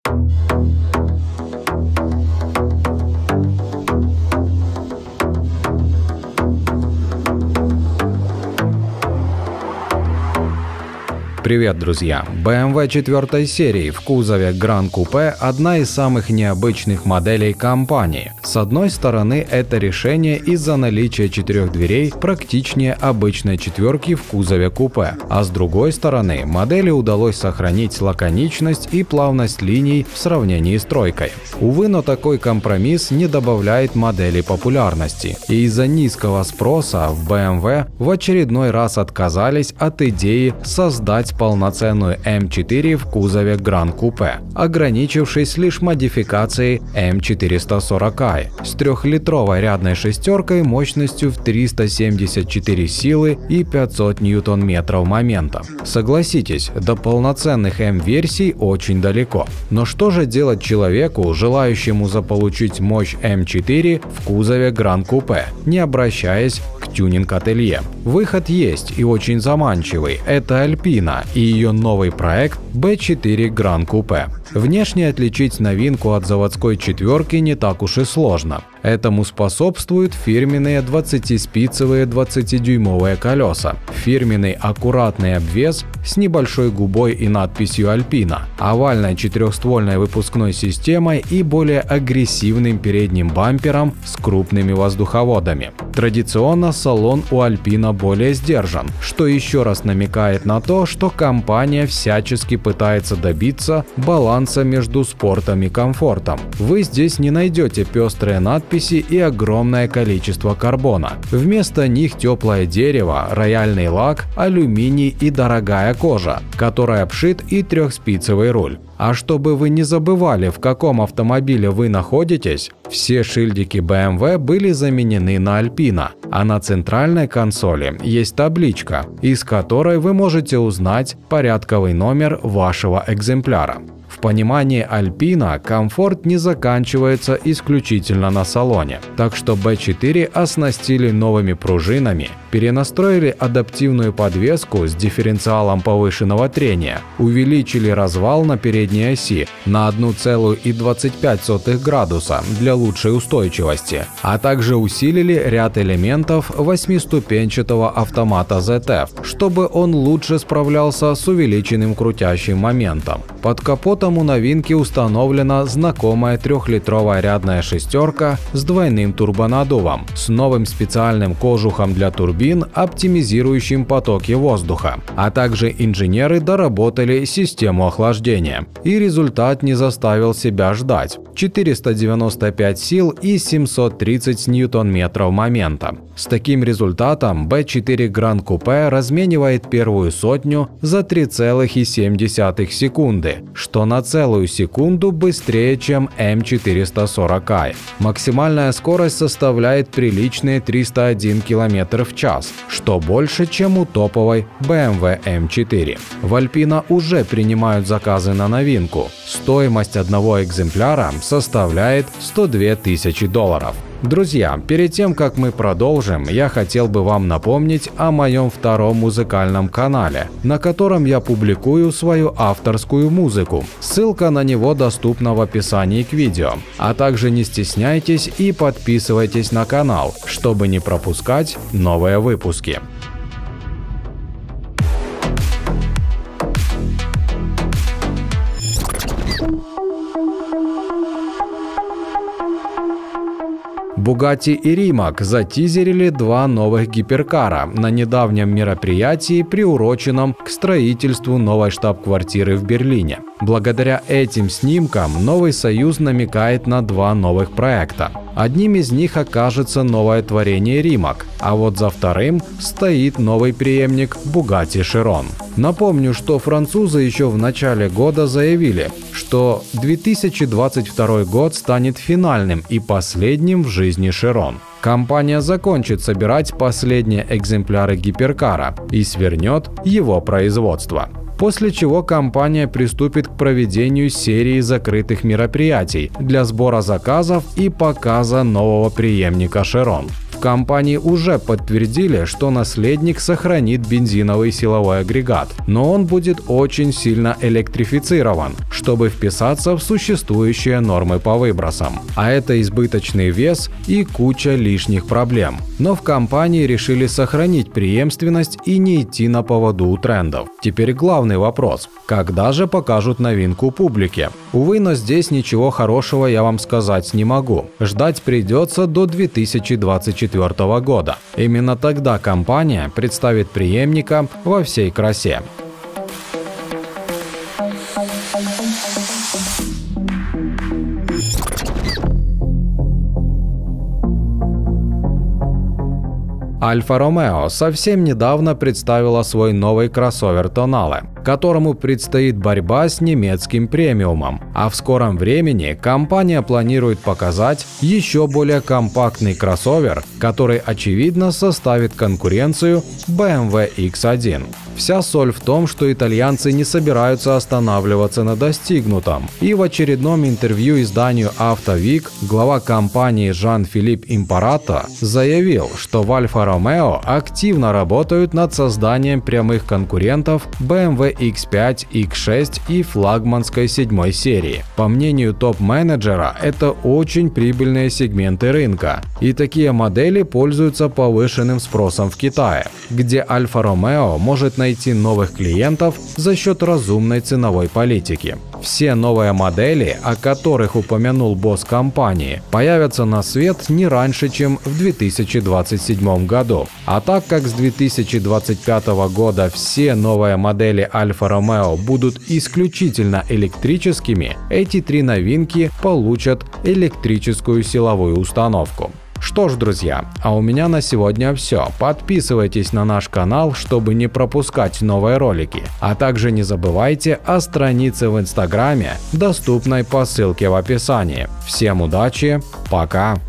Привет, друзья! BMW 4 серии в кузове Gran Coupe – одна из самых необычных моделей компании. С одной стороны, это решение из-за наличия 4 дверей практичнее обычной четверки в кузове купе, а с другой стороны, модели удалось сохранить лаконичность и плавность линий в сравнении с тройкой. Увы, но такой компромисс не добавляет модели популярности, и из-за низкого спроса в BMW в очередной раз отказались от идеи создать полноценную М4 в кузове Gran Coupe, ограничившись лишь модификацией М440i с 3-литровой рядной шестеркой мощностью в 374 силы и 500 ньютон-метров момента. Согласитесь, до полноценных М-версий очень далеко. Но что же делать человеку, желающему заполучить мощь М4 в кузове Gran Coupe, не обращаясь к тюнинг-ателье? Выход есть и очень заманчивый – это Alpina и ее новый проект B4 Gran Coupe. Внешне отличить новинку от заводской четверки не так уж и сложно. Этому способствуют фирменные 20-спицевые 20-дюймовые колеса, фирменный аккуратный обвес с небольшой губой и надписью Alpina, овальной четырехствольной выпускной системой и более агрессивным передним бампером с крупными воздуховодами. Традиционно салон у Alpina более сдержан, что еще раз намекает на то, что компания всячески пытается добиться баланса между спортом и комфортом. Вы здесь не найдете пестрые надписи и огромное количество карбона. Вместо них теплое дерево, рояльный лак, алюминий и дорогая кожа, которой обшит и трехспицевый руль. А чтобы вы не забывали, в каком автомобиле вы находитесь, все шильдики BMW были заменены на Alpina, а на центральной консоли есть табличка, из которой вы можете узнать порядковый номер вашего экземпляра. В понимании Alpina комфорт не заканчивается исключительно на салоне, так что B4 оснастили новыми пружинами, перенастроили адаптивную подвеску с дифференциалом повышенного трения, увеличили развал на передней оси на 1,25 градуса для лучшей устойчивости, а также усилили ряд элементов 8-ступенчатого автомата ZF, чтобы он лучше справлялся с увеличенным крутящим моментом. Под капотом у новинки установлена знакомая 3-литровая рядная шестерка с двойным турбонаддувом, с новым специальным кожухом для турбин, оптимизирующим потоки воздуха, а также инженеры доработали систему охлаждения. И результат не заставил себя ждать – 495 сил и 730 ньютон-метров момента. С таким результатом B4 Gran Coupe разменивает первую сотню за 3,7 секунды, что на целую секунду быстрее, чем М440i. Максимальная скорость составляет приличные 301 км в час, что больше, чем у топовой BMW M4. В Alpina уже принимают заказы на новинку. Стоимость одного экземпляра составляет $102 тысячи. Друзья, перед тем, как мы продолжим, я хотел бы вам напомнить о моем втором музыкальном канале, на котором я публикую свою авторскую музыку. Ссылка на него доступна в описании к видео. А также не стесняйтесь и подписывайтесь на канал, чтобы не пропускать новые выпуски. Bugatti и Rimac затизерили два новых гиперкара на недавнем мероприятии, приуроченном к строительству новой штаб-квартиры в Берлине. Благодаря этим снимкам новый союз намекает на два новых проекта. Одним из них окажется новое творение Rimac, а вот за вторым стоит новый преемник Bugatti Chiron. Напомню, что французы еще в начале года заявили, что 2022 год станет финальным и последним в жизни Chiron. Компания закончит собирать последние экземпляры гиперкара и свернет его производство. После чего компания приступит к проведению серии закрытых мероприятий для сбора заказов и показа нового преемника Chiron. В В компании уже подтвердили, что наследник сохранит бензиновый силовой агрегат, но он будет очень сильно электрифицирован, чтобы вписаться в существующие нормы по выбросам. А это избыточный вес и куча лишних проблем. Но в компании решили сохранить преемственность и не идти на поводу у трендов. Теперь главный вопрос: когда же покажут новинку публике? Увы, но здесь ничего хорошего я вам сказать не могу. Ждать придется до 2024 года. Именно тогда компания представит преемника во всей красе. Альфа-Ромео совсем недавно представила свой новый кроссовер Tonale, которому предстоит борьба с немецким премиумом, а в скором времени компания планирует показать еще более компактный кроссовер, который очевидно составит конкуренцию BMW X1. Вся соль в том, что итальянцы не собираются останавливаться на достигнутом, и в очередном интервью изданию AutoWeek глава компании Жан-Филипп Импарато заявил, что в Альфа-Ромео активно работают над созданием прямых конкурентов BMW X5, X6 и флагманской 7 серии. По мнению топ-менеджера, это очень прибыльные сегменты рынка, и такие модели пользуются повышенным спросом в Китае, где Альфа-Ромео может найти новых клиентов за счет разумной ценовой политики. Все новые модели, о которых упомянул босс компании, появятся на свет не раньше, чем в 2027 году. А так как с 2025 года все новые модели Альфа-Ромео будут исключительно электрическими, эти три новинки получат электрическую силовую установку. Что ж, друзья, а у меня на сегодня все. Подписывайтесь на наш канал, чтобы не пропускать новые ролики. А также не забывайте о странице в Инстаграме, доступной по ссылке в описании. Всем удачи, пока!